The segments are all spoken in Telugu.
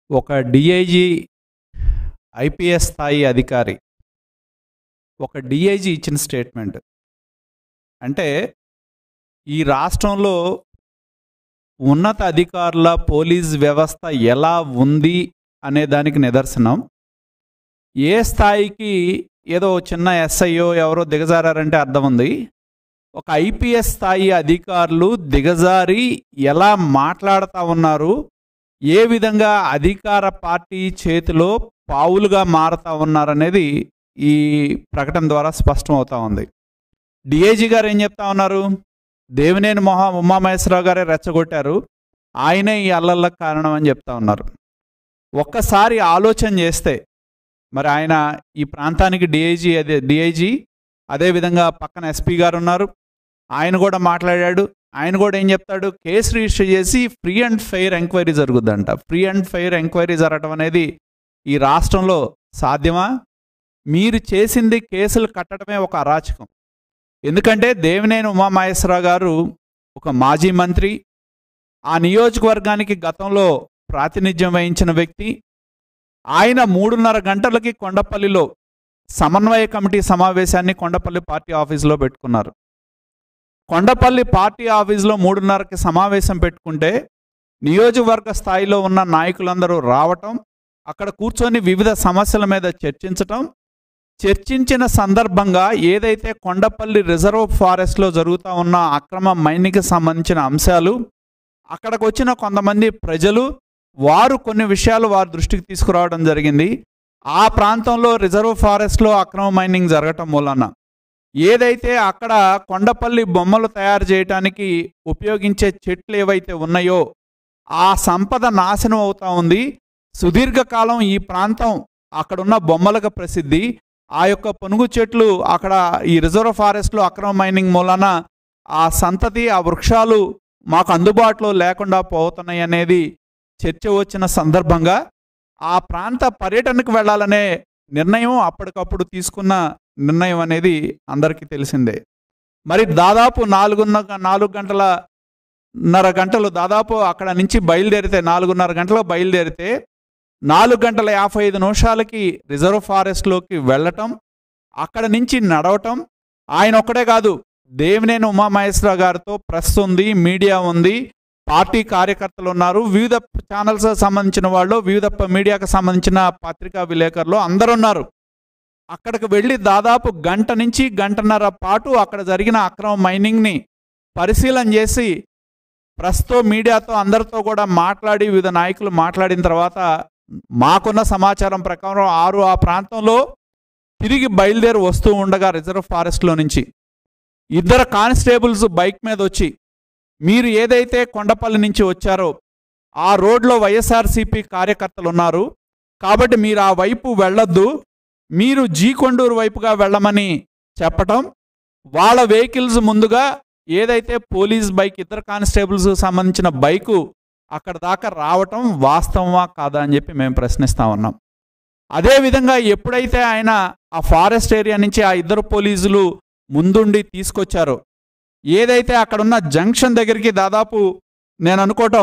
ఒక డిఐజీ ఐపీఎస్ స్థాయి అధికారి ఒక డిఐజీ ఇచ్చిన స్టేట్మెంట్ అంటే ఈ రాష్ట్రంలో ఉన్నత అధికారుల పోలీస్ వ్యవస్థ ఎలా ఉంది అనే దానికి నిదర్శనం. ఏ స్థాయికి ఏదో చిన్న ఎస్ఐఓ ఎవరో దిగజారంటే అర్థం ఉంది. ఒక ఐపీఎస్ స్థాయి అధికారులు దిగజారి ఎలా మాట్లాడుతూ ఉన్నారు, ఏ విధంగా అధికార పార్టీ చేతిలో పావులుగా మారుతూ ఉన్నారనేది ఈ ప్రకటన ద్వారా స్పష్టం అవుతూ ఉంది. డిఐజీ గారు ఏం చెప్తా ఉన్నారు? దేవినేని ఉమామహేశ్వరరావు గారే రెచ్చగొట్టారు, ఆయనే ఈ అల్లర్లకు కారణం అని చెప్తా ఉన్నారు. ఒక్కసారి ఆలోచన చేస్తే మరి ఆయన ఈ ప్రాంతానికి డిఐజీ అదేవిధంగా పక్కన ఎస్పీ గారు ఉన్నారు, ఆయన కూడా మాట్లాడాడు. ఆయన కూడా ఏం చెప్తాడు? కేసు రిజిస్టర్ చేసి ఫ్రీ అండ్ ఫెయిర్ ఎంక్వైరీ జరుగుద్దంట. ఫ్రీ అండ్ ఫెయిర్ ఎంక్వైరీ జరగటం అనేది ఈ రాష్ట్రంలో సాధ్యమా? మీరు చేసింది కేసులు కట్టడమే ఒక అరాచకం. ఎందుకంటే దేవినేని ఉమామహేశ్వరరావు గారు ఒక మాజీ మంత్రి, ఆ నియోజకవర్గానికి గతంలో ప్రాతినిధ్యం వహించిన వ్యక్తి. ఆయన 3:30 గంటలకి కొండపల్లిలో సమన్వయ కమిటీ సమావేశాన్ని కొండపల్లి పార్టీ ఆఫీసులో పెట్టుకున్నారు. కొండపల్లి పార్టీ ఆఫీసులో 3:30కి సమావేశం పెట్టుకుంటే నియోజకవర్గ స్థాయిలో ఉన్న నాయకులందరూ రావటం, అక్కడ కూర్చొని వివిధ సమస్యల మీద చర్చించిన సందర్భంగా ఏదైతే కొండపల్లి రిజర్వ్ ఫారెస్ట్లో జరుగుతూ ఉన్న అక్రమ మైనింగ్కి సంబంధించిన అంశాలు, అక్కడికి వచ్చిన కొంతమంది ప్రజలు వారు కొన్ని విషయాలు వారి దృష్టికి తీసుకురావడం జరిగింది. ఆ ప్రాంతంలో రిజర్వ్ ఫారెస్ట్లో అక్రమ మైనింగ్ జరగటం మూలన ఏదైతే అక్కడ కొండపల్లి బొమ్మలు తయారు చేయడానికి ఉపయోగించే చెట్లు ఏవైతే ఉన్నాయో ఆ సంపద నాశనం అవుతూ ఉంది. సుదీర్ఘకాలం ఈ ప్రాంతం అక్కడున్న బొమ్మలకు ప్రసిద్ధి. ఆ యొక్క పనుగు చెట్లు అక్కడ ఈ రిజర్వ్ ఫారెస్ట్లో అక్రమ మైనింగ్ మూలన ఆ సంతతి, ఆ వృక్షాలు మాకు అందుబాటులో లేకుండా పోతున్నాయి అనేది చర్చ వచ్చిన సందర్భంగా ఆ ప్రాంత పర్యటనకు వెళ్ళాలనే నిర్ణయం అప్పటికప్పుడు తీసుకున్న నిర్ణయం అనేది అందరికీ తెలిసిందే. మరి దాదాపు 4.5 గంటలు దాదాపు అక్కడ నుంచి బయలుదేరితే 4:30 గంటలకు బయలుదేరితే 4:55 రిజర్వ్ ఫారెస్ట్లోకి వెళ్ళటం, అక్కడ నుంచి నడవటం. ఆయన ఒక్కడే కాదు, దేవినేని ఉమామహేశ్వరరావు గారితో ప్రెస్ ఉంది, మీడియా ఉంది, పార్టీ కార్యకర్తలు ఉన్నారు, వివిధ ఛానల్స్ సంబంధించిన వాళ్ళు, వివిధ మీడియాకు సంబంధించిన పత్రికా విలేకరులు అందరూ ఉన్నారు. అక్కడికి వెళ్ళి దాదాపు గంట నుంచి గంటన్నర పాటు అక్కడ జరిగిన అక్రమ మైనింగ్ని పరిశీలన చేసి ప్రెస్తో, మీడియాతో అందరితో కూడా మాట్లాడి వివిధ నాయకులు మాట్లాడిన తర్వాత మాకున్న సమాచారం ప్రకారం 6 ఆ ప్రాంతంలో తిరిగి బయలుదేరి వస్తూ ఉండగా రిజర్వ్ ఫారెస్ట్లో నుంచి 2 కానిస్టేబుల్స్ బైక్ మీద వచ్చి, మీరు ఏదైతే కొండపల్లి నుంచి వచ్చారో ఆ రోడ్లో వైఎస్ఆర్సీపీ కార్యకర్తలు ఉన్నారు కాబట్టి మీరు ఆ వైపు వెళ్ళొద్దు, మీరు జీకొండూరు వైపుగా వెళ్ళమని చెప్పటం, వాళ్ళ వెహికల్స్ ముందుగా ఏదైతే పోలీస్ బైక్ 2 కానిస్టేబుల్స్ సంబంధించిన బైకు అక్కడ దాకా రావటం వాస్తవమా కాదా అని చెప్పి మేము ప్రశ్నిస్తా ఉన్నాం. అదేవిధంగా ఎప్పుడైతే ఆయన ఆ ఫారెస్ట్ ఏరియా నుంచి ఆ 2 పోలీసులు ముందుండి తీసుకొచ్చారో, ఏదైతే అక్కడున్న జంక్షన్ దగ్గరికి దాదాపు నేను అనుకోవటం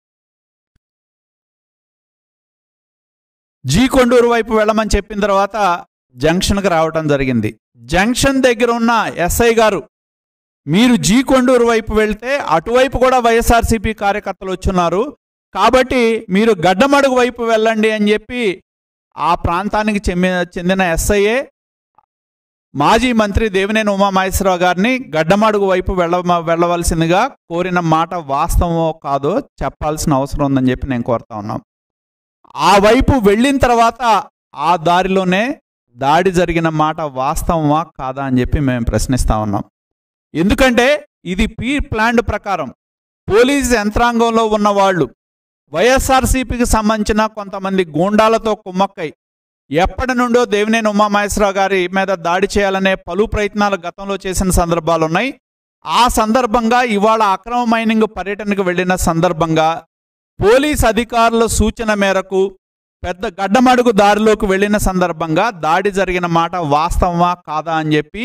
జీకొండూరు వైపు వెళ్ళమని చెప్పిన తర్వాత జంక్షన్కి రావటం జరిగింది. జంక్షన్ దగ్గర ఉన్న ఎస్ఐ గారు, మీరు జీకొండూరు వైపు వెళ్తే అటువైపు కూడా వైఎస్ఆర్సీపీ కార్యకర్తలు వచ్చున్నారు కాబట్టి మీరు గడ్డమడుగు వైపు వెళ్ళండి అని చెప్పి ఆ ప్రాంతానికి చెందిన ఎస్ఐఏ మాజీ మంత్రి దేవినేని ఉమామహేశ్వరరావు గారిని గడ్డమడుగు వైపు వెళ్ళవలసిందిగా కోరిన మాట వాస్తవమో కాదో చెప్పాల్సిన అవసరం ఉందని చెప్పి నేను కోరుతా ఉన్నాం. ఆ వైపు వెళ్ళిన తర్వాత ఆ దారిలోనే దాడి జరిగిన మాట వాస్తవమా కాదా అని చెప్పి మేము ప్రశ్నిస్తా ఉన్నాం. ఎందుకంటే ఇది ప్లాన్డ్ ప్రకారం పోలీస్ యంత్రాంగంలో ఉన్న వాళ్ళు వైఎస్ఆర్సీపీకి సంబంధించిన కొంతమంది గూండాలతో కుమ్మక్కై ఎప్పటి నుండో దేవినేని ఉమామహేశ్వరరావు గారి మీద దాడి చేయాలనే పలు ప్రయత్నాలు గతంలో చేసిన సందర్భాలు ఉన్నాయి. ఆ సందర్భంగా ఇవాళ అక్రమ మైనింగ్ పర్యటనకు వెళ్ళిన సందర్భంగా పోలీస్ అధికారుల సూచన మేరకు పెద్ద గడ్డమడుగు దారిలోకి వెళ్ళిన సందర్భంగా దాడి జరిగిన మాట వాస్తవమా కాదా అని చెప్పి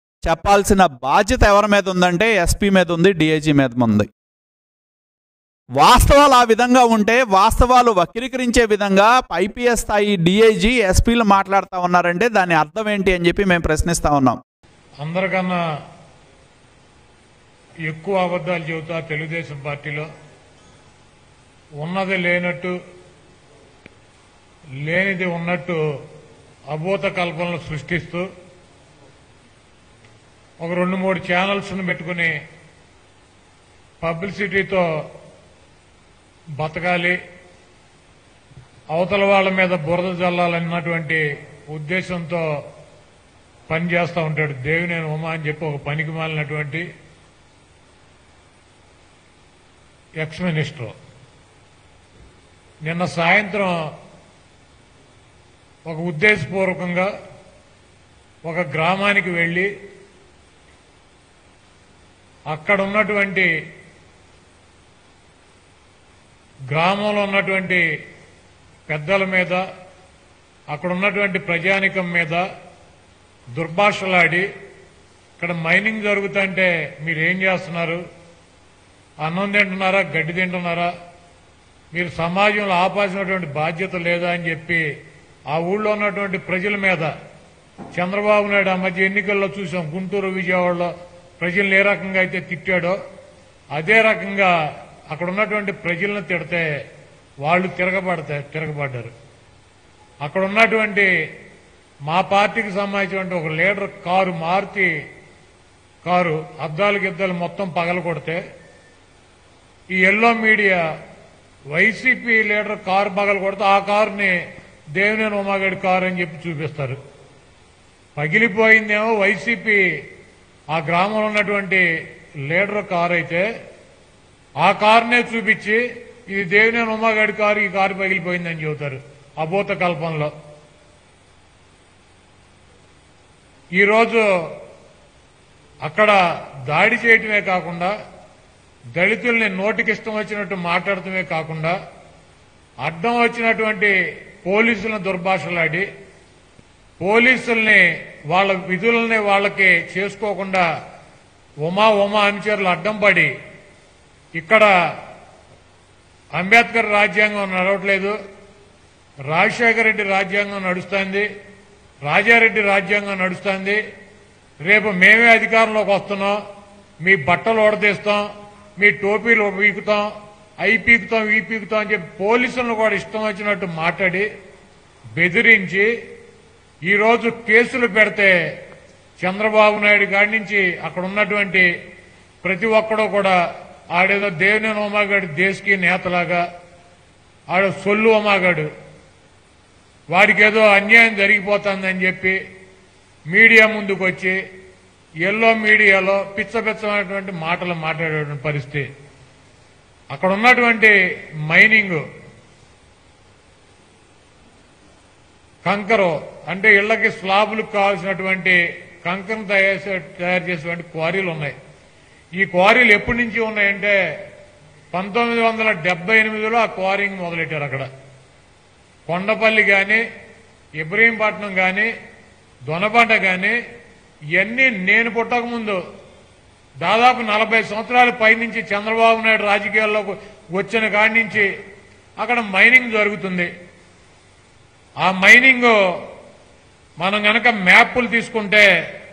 చెప్పాల్సిన బాధ్యత ఎవరి మీద ఉందంటే ఎస్పీ మీద ఉంది, డిఐజీ మీద ఉంది. వాస్తవాలు ఆ విధంగా ఉంటే వాస్తవాలు వక్రీకరించే విధంగా ఐపీఎస్ స్థాయి డిఐజీ ఎస్పీలు మాట్లాడుతూ ఉన్నారంటే దాని అర్థం ఏంటి అని చెప్పి మేము ప్రశ్నిస్తా ఉన్నాం. అందరికన్నా ఎక్కువ అబద్ధాలు చెబుతా తెలుగుదేశం పార్టీలో ఉన్నది లేనట్టు లేనిది ఉన్నట్టు అభూత కల్పనలు సృష్టిస్తూ ఒక 2-3 ఛానల్స్ను పెట్టుకుని పబ్లిసిటీతో బతకాలి, అవతల వాళ్ళ మీద బురద జల్లాలన్నటువంటి ఉద్దేశంతో పనిచేస్తూ ఉంటాడు దేవినేని ఉమా అని చెప్పి ఒక పనికి మాలినటువంటి ఎక్స్ మినిస్టర్. నిన్న సాయంత్రం ఒక ఉద్దేశపూర్వకంగా ఒక గ్రామానికి వెళ్లి అక్కడ ఉన్నటువంటి గ్రామంలో ఉన్నటువంటి పెద్దల మీద అక్కడ ఉన్నటువంటి ప్రజానికం మీద దుర్భాషలాడి ఇక్కడ మైనింగ్ జరుగుతుంటే మీరేం చేస్తున్నారు, అన్నం తింటున్నారా గడ్డి తింటున్నారా, మీరు సమాజంలో ఆపాల్సినటువంటి బాధ్యత లేదా అని చెప్పి ఆ ఊళ్ళో ఉన్నటువంటి ప్రజల మీద చంద్రబాబు నాయుడు ఆ మధ్య ఎన్నికల్లో చూసాం గుంటూరు విజయవాడలో ప్రజలను ఏ రకంగా అయితే తిట్టాడో అదే రకంగా అక్కడ ఉన్నటువంటి ప్రజలను తిడితే వాళ్ళు తిరగబడ్డారు. అక్కడ ఉన్నటువంటి మా పార్టీకి సంబంధించినటువంటి ఒక లీడర్ కారు మారుతి కారు అద్దాలు గిద్దాలు మొత్తం పగలగొడితే ఈ yellow media YCP leader car పగలగొడితే ఆ కారుని దేవినేని ఉమాగడి కారు అని చెప్పి చూపిస్తారు. పగిలిపోయిందేమో వైసీపీ ఆ గ్రామంలో ఉన్నటువంటి లీడర్ కారు అయితే ఆ కారునే చూపించి ఇది దేవినేని ఉమాగడి కారు, ఈ కారు పగిలిపోయిందని చెబుతారు అభూత కల్పనలో. ఈరోజు అక్కడ దాడి చేయటమే కాకుండా దళితుల్ని నోటికిష్టం వచ్చినట్టు మాట్లాడటమే కాకుండా అడ్డం వచ్చినటువంటి పోలీసులను దుర్భాషలాడి పోలీసుల్ని వాళ్ళ విధులని వాళ్ళకి చేసుకోకుండా ఉమా అనుచరులు అడ్డం పడి ఇక్కడ అంబేద్కర్ రాజ్యాంగం నడవట్లేదు, రాజశేఖర రెడ్డి రాజ్యాంగం నడుస్తుంది, రాజారెడ్డి రాజ్యాంగం నడుస్తుంది, రేపు మేమే అధికారంలోకి వస్తున్నాం, మీ బట్టలు ఓడదీస్తాం, మీ టోపీలు పీకుతాం, అవి పీకుతాం ఈ పీకుతాం అని చెప్పి పోలీసులను కూడా ఇష్టం వచ్చినట్టు మాట్లాడి బెదిరించి ఈరోజు కేసులు పెడితే చంద్రబాబు నాయుడు కాడి నుంచి అక్కడ ఉన్నటువంటి ప్రతి ఒక్కడూ కూడా ఆడేదో దేవినేని ఉమాగాడు దేశకి నేతలాగా ఆడ సొల్లు ఉమాగాడు వాడికి ఏదో అన్యాయం జరిగిపోతుందని చెప్పి మీడియా ముందుకు వచ్చి ఎల్లో మీడియాలో పిచ్చపిచ్చమైనటువంటి మాటలు మాట్లాడే పరిస్థితి. అక్కడ ఉన్నటువంటి మైనింగ్ కంకరు అంటే ఇళ్లకి స్లాబులకు కావాల్సినటువంటి కంకరం తయారు చేసేటువంటి క్వారీలు ఉన్నాయి. ఈ క్వారీలు ఎప్పటి నుంచి ఉన్నాయంటే 1978లో ఆ క్వారింగ్ మొదలెట్టారు. అక్కడ కొండపల్లి కానీ ఇబ్రహీంపట్నం కానీ దొనబండ కానీ ఇవన్నీ నేను పుట్టకముందు దాదాపు 40 సంవత్సరాల పైనుంచి చంద్రబాబు నాయుడు రాజకీయాల్లోకి వచ్చిన కాడి నుంచి అక్కడ మైనింగ్ జరుగుతుంది. ఆ మైనింగ్ మనం గనక మ్యాప్లు తీసుకుంటే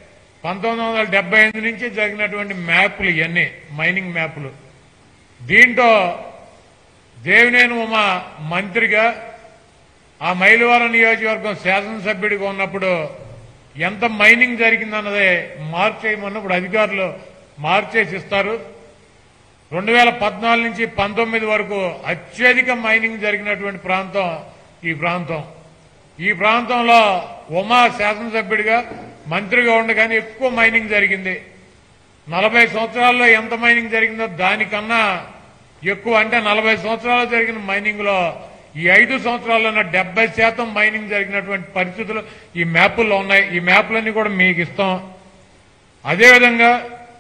1978 నుంచి జరిగినటువంటి మ్యాప్లు ఇవన్నీ మైనింగ్ మ్యాప్లు. దీంట్లో దేవినేని ఉమా మంత్రిగా ఆ మైలవరం నియోజకవర్గం శాసనసభ్యుడిగా ఉన్నప్పుడు ఎంత మైనింగ్ జరిగిందన్నదే మార్చేయమన్నప్పుడు అధికారులు మార్చేసి ఇస్తారు. 2014 నుంచి 19 వరకు అత్యధిక మైనింగ్ జరిగినటువంటి ప్రాంతం ఈ ప్రాంతం. ఈ ప్రాంతంలో ఉమా శాసనసభ్యుడిగా మంత్రిగా ఉండగానే ఎక్కువ మైనింగ్ జరిగింది. 40 సంవత్సరాల్లో ఎంత మైనింగ్ జరిగిందో దానికన్నా ఎక్కువ, అంటే 40 సంవత్సరాలు జరిగిన మైనింగ్ లో ఈ 5 సంవత్సరాల్లో 70% మైనింగ్ జరిగినటువంటి పరిస్థితులు ఈ మ్యాపుల్లో ఉన్నాయి. ఈ మ్యాప్లన్నీ కూడా మీకు ఇస్తాం. అదేవిధంగా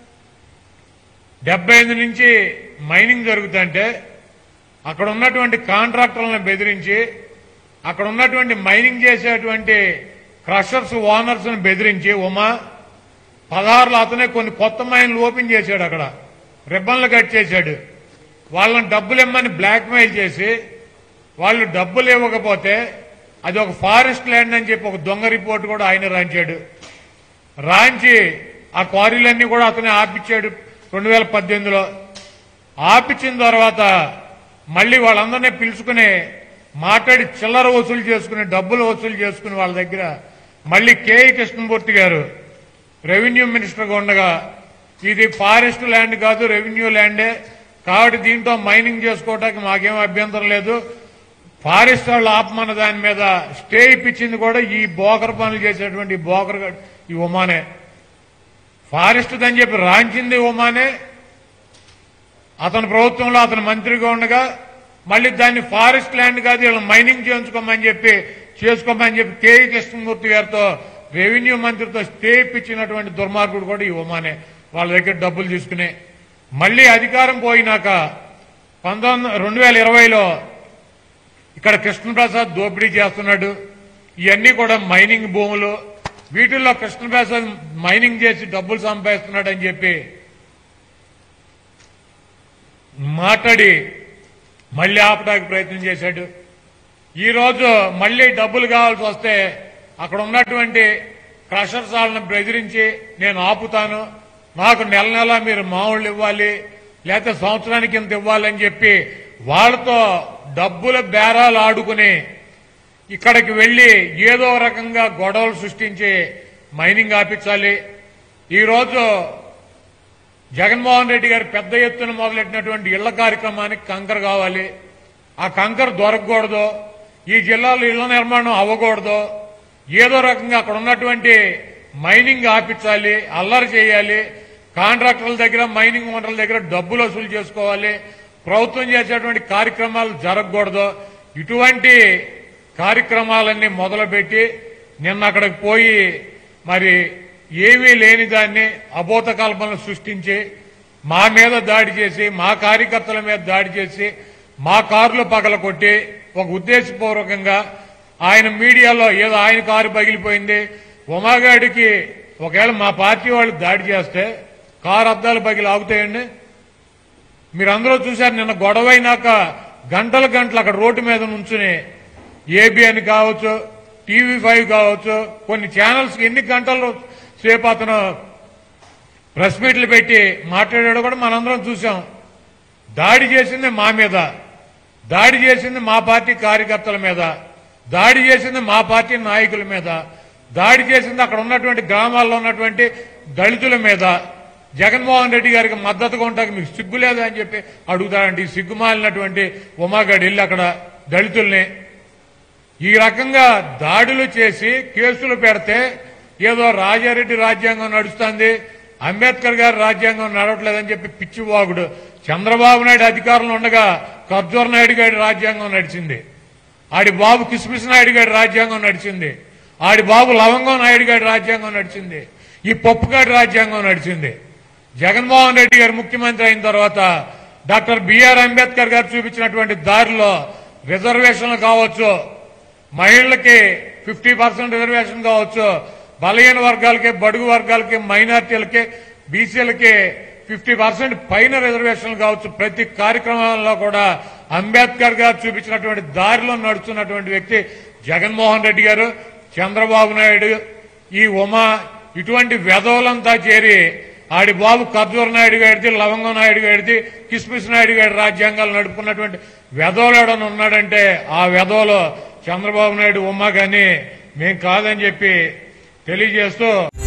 75 నుంచి మైనింగ్ జరుగుతుంటే అక్కడ ఉన్నటువంటి కాంట్రాక్టర్లను బెదిరించి అక్కడ ఉన్నటువంటి మైనింగ్ చేసేటువంటి క్రషర్స్ ఓనర్స్ ను బెదిరించి ఉమా 16లో అతనే కొన్ని కొత్త మైన్లు ఓపెన్ చేశాడు. అక్కడ రిబ్బన్లు కట్ చేశాడు. వాళ్ళని డబ్బులు ఇమ్మని బ్లాక్మెయిల్ చేసి వాళ్ళు డబ్బులు ఇవ్వకపోతే అది ఒక ఫారెస్ట్ ల్యాండ్ అని చెప్పి ఒక దొంగ రిపోర్ట్ కూడా ఆయన రాయించాడు. రాయించి ఆ క్వారీలన్నీ కూడా అతనే ఆపిచ్చాడు 2018లో. ఆపిచ్చిన తర్వాత మళ్ళీ వాళ్ళందరినీ పిలుచుకుని మాట్లాడి చిల్లర వసూలు చేసుకుని డబ్బులు వసూలు చేసుకుని వాళ్ళ దగ్గర మళ్ళీ కేఈ కృష్ణమూర్తి గారు రెవెన్యూ మినిస్టర్గా ఉండగా ఇది ఫారెస్ట్ ల్యాండ్ కాదు రెవెన్యూ ల్యాండే కాబట్టి దీంతో మైనింగ్ చేసుకోవడానికి మాకేం అభ్యంతరం లేదు, ఫారెస్ట్ వాళ్ళు ఆపమన్న దాని మీద స్టే ఇప్పించింది కూడా ఈ బోకర్ పనులు చేసేటువంటి బోకర్ ఈ ఉమానే. ఫారెస్ట్ అని చెప్పి రాంచింది ఉమానే. అతని ప్రభుత్వంలో అతను మంత్రిగా ఉండగా మళ్ళీ దాన్ని ఫారెస్ట్ ల్యాండ్ కాదు వీళ్ళు మైనింగ్ చేసుకోమని చెప్పి కేఈ కృష్ణమూర్తి గారితో రెవెన్యూ మంత్రితో స్టే ఇప్పించినటువంటి దుర్మార్గుడు కూడా ఈ ఉమానే. వాళ్ళ దగ్గర డబ్బులు తీసుకుని మళ్ళీ అధికారం పోయినాక 2020లో ఇక్కడ కృష్ణప్రసాద్ దోపిడీ చేస్తున్నాడు. ఇవన్నీ కూడా మైనింగ్ భూములు, వీటిల్లో కృష్ణప్రసాద్ మైనింగ్ చేసి డబ్బులు సంపాదిస్తున్నాడు అని చెప్పి మాట్లాడి మళ్ళీ ఆపడానికి ప్రయత్నం చేశాడు. ఈరోజు మళ్ళీ డబ్బులు కావాల్సి వస్తే అక్కడ ఉన్నటువంటి క్రషర్స్ వాళ్ళని బెదిరించి నేను ఆపుతాను, నాకు నెల నెల మీరు మామూళ్ళు ఇవ్వాలి లేకపోతే సంవత్సరానికి ఇంత ఇవ్వాలని చెప్పి వాళ్ళతో డబ్బుల బేరాలు ఆడుకుని ఇక్కడికి వెళ్లి ఏదో రకంగా గొడవలు సృష్టించి మైనింగ్ ఆపించాలి. ఈరోజు జగన్మోహన్ రెడ్డి గారు పెద్ద ఎత్తున మొదలెట్టినటువంటి ఇళ్ల కార్యక్రమానికి కంకర కావాలి. ఆ కంకర దొరకకూడదు, ఈ జిల్లాలో ఇళ్ల నిర్మాణం అవ్వకూడదు, ఏదో రకంగా అక్కడ ఉన్నటువంటి మైనింగ్ ఆపించాలి, అల్లరి చేయాలి, కాంట్రాక్టర్ల దగ్గర మైనింగ్ ఓనర్ల దగ్గర డబ్బులు వసూలు చేసుకోవాలి, ప్రభుత్వం చేసేటువంటి కార్యక్రమాలు జరగకూడదు. ఇటువంటి కార్యక్రమాలన్నీ మొదలుపెట్టి నిన్న అక్కడికి పోయి మరి ఏమీ లేని దాన్ని అబోధ కల్పనలు సృష్టించి మా మీద దాడి చేసి మా కార్యకర్తల మీద దాడి చేసి మా కార్లు పగలకొట్టి ఒక ఉద్దేశపూర్వకంగా ఆయన మీడియాలో ఏదో ఆయన కారు పగిలిపోయింది, ఉమాగాడికి ఒకవేళ మా పార్టీ వాళ్ళు దాడి చేస్తే కారు అద్దాలు పగిలి ఆగుతాయండి. మీరందరూ చూశారు నిన్న గొడవ అయినాక గంటల గంటలు అక్కడ రోడ్డు మీద నుంచుని ఏబిఎన్ కావచ్చు, TV5 కావచ్చు, కొన్ని ఛానల్స్ ఎన్ని గంటలు సేపు అతను ప్రెస్ మీట్లు పెట్టి మాట్లాడాడు కూడా మనందరం చూసాం. దాడి చేసింది మా మీద, దాడి చేసింది మా పార్టీ కార్యకర్తల మీద, దాడి చేసింది మా పార్టీ నాయకుల మీద, దాడి చేసింది అక్కడ ఉన్నటువంటి గ్రామాల్లో ఉన్నటువంటి దళితుల మీద. జగన్మోహన్ రెడ్డి గారికి మద్దతుగా ఉంటాక మీకు సిగ్గు లేదా అని చెప్పి అడుగుతారండి. సిగ్గుమాలినటువంటి ఉమాగాడు వెళ్ళి అక్కడ దళితుల్ని ఈ రకంగా దాడులు చేసి కేసులు పెడితే ఏదో రాజారెడ్డి రాజ్యాంగం నడుస్తుంది, అంబేద్కర్ గారి రాజ్యాంగం నడవట్లేదని చెప్పి పిచ్చివాగుడు. చంద్రబాబు నాయుడు అధికారంలో ఉండగా ఖర్జూర్ నాయుడు గారి రాజ్యాంగం నడిచింది, ఆడి బాబు కిస్మిస్ నాయుడు గారి రాజ్యాంగం నడిచింది, ఆడి బాబు లవంగం నాయుడు గారి రాజ్యాంగం నడిచింది, ఈ పప్పుగాడి రాజ్యాంగం నడిచింది. జగన్మోహన్ రెడ్డి గారు ముఖ్యమంత్రి అయిన తర్వాత డాక్టర్ బిఆర్ అంబేద్కర్ గారు చూపించినటువంటి దారిలో రిజర్వేషన్లు కావచ్చు, మహిళలకి 50% రిజర్వేషన్ కావచ్చు, బలహీన వర్గాలకి, బడుగు వర్గాలకి, మైనార్టీలకి, బీసీలకి 50% పైన రిజర్వేషన్లు కావచ్చు, ప్రతి కార్యక్రమంలో కూడా అంబేద్కర్ గారు చూపించినటువంటి దారిలో నడుస్తున్నటువంటి వ్యక్తి జగన్మోహన్ రెడ్డి గారు. చంద్రబాబు నాయుడు, ఈ ఉమా, ఇటువంటి వెధవలంతా చేరి ఆడి బాబు ఖర్జూర్ నాయుడు గారిది, లవంగం నాయుడు గారిది, కిస్మిస్ నాయుడు గారి రాజ్యాంగాలు నడుపుకున్నటువంటి వెధవలేడని ఉన్నాడంటే ఆ వెధవలో చంద్రబాబు నాయుడు ఉమా కానీ మేం కాదని చెప్పి తెలియజేస్తూ